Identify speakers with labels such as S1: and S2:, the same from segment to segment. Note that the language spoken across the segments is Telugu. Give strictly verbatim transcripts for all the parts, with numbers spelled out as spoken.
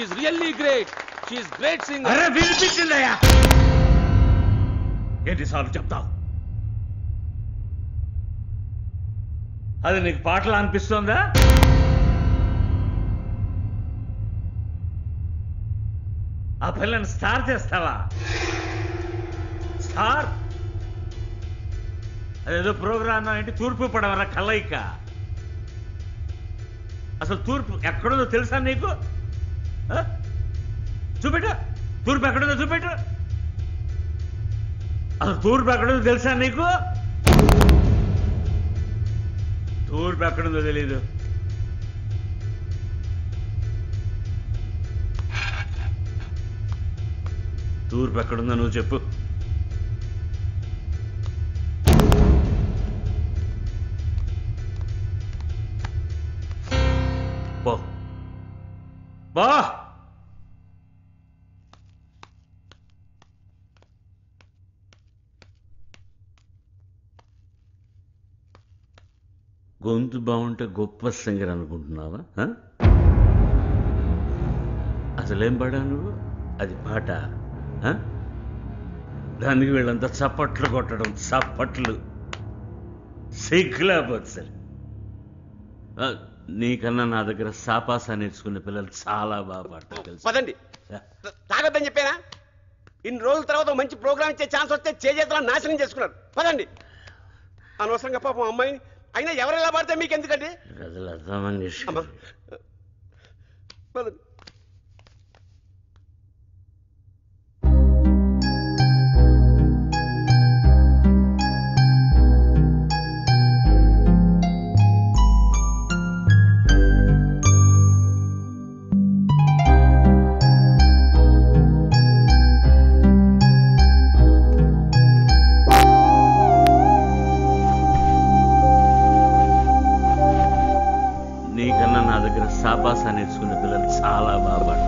S1: is really great. She is great singer.
S2: అరే వినిపించిందయ్యా. ఎన్నిసార్లు చెప్తావు? అది నీకు పాటలు అనిపిస్తుందా? ఆ పిల్లని స్టార్ చేస్తావా? స్టార్ అదేదో ప్రోగ్రామ్ ఏంటి తూర్పు పడవరా కలయిక. అసలు తూర్పు ఎక్కడుందో తెలుసా నీకు? చూపెట్టు, తూర్పు ఎక్కడుందో చూపెట్టు. అసలు తూర్పు ఎక్కడుందో తెలుసా నీకు? తూర్పు ఎక్కడుందో తెలీదు. తూర్పు ఎక్కడుందో నువ్వు చెప్పు. బా బా గొంతు బాగుంటే గొప్ప సింగర్ అనుకుంటున్నావా? అసలేం పాడా నువ్వు? అది పాట? దానికి వీళ్ళంతా చప్పట్లు కొట్టడం, చప్పట్లు సిగ్గులేకపోతే సరే. నీకన్నా నా దగ్గర సాపాసా నేర్చుకునే పిల్లలు చాలా బాగా పాడతారు తెలుసు.
S3: పదండి, తాగొద్దని చెప్పానా? ఇన్ని రోజుల తర్వాత మంచి ప్రోగ్రామ్ ఇచ్చే ఛాన్స్ వస్తే చేజేతలను నాశనం చేసుకున్నారు. పదండి. అనవసరంగా పాపం అమ్మాయిని అయినా ఎవరు ఎలా పాడితే మీకు ఎందుకండి?
S2: లతా మంగేష్కర్.
S3: పదండి.
S2: నీకన్నా నా దగ్గర సాపాసా నేర్చుకునే పిల్లలు చాలా బాగా పాడతారు.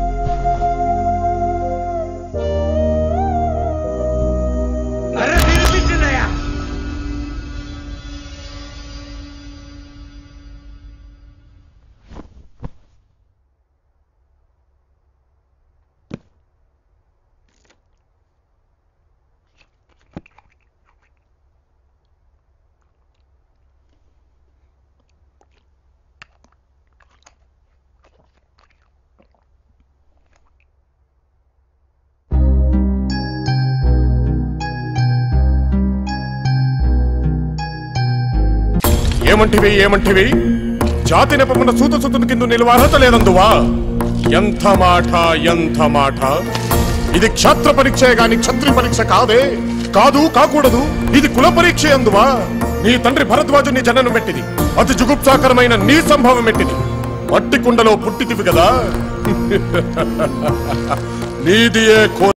S4: ఏమంటివి ఏమంటివి? జాతి నెపమున సూత సుతుని కింద నిలువ అర్హత లేదందువా? ఎంత మాట ఎంత మాట! ఇది క్షాత్ర పరీక్షే గాని క్షత్రి పరీక్ష కాదే. కాదు, కాకూడదు. ఇది కుల పరీక్ష అందువా? నీ తండ్రి భరద్వాజుని జననం పెట్టింది, అతి జుగుప్సాకరమైన నీ సంభవం పెట్టింది. మట్టి కుండలో పుట్టితివి కదా. నీదియే